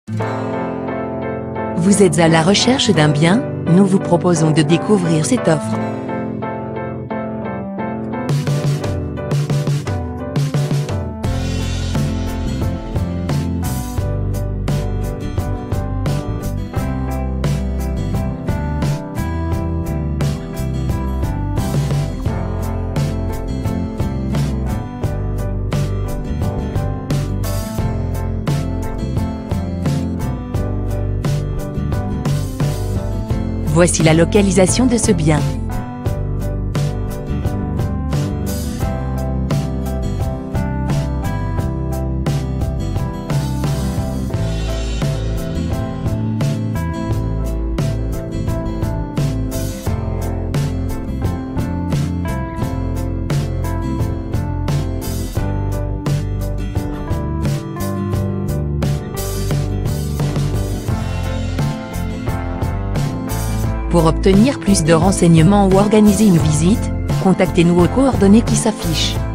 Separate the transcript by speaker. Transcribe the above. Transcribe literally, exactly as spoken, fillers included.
Speaker 1: Vous êtes à la recherche d'un bien? Nous vous proposons de découvrir cette offre. Voici la localisation de ce bien. Pour obtenir plus de renseignements ou organiser une visite, contactez-nous aux coordonnées qui s'affichent.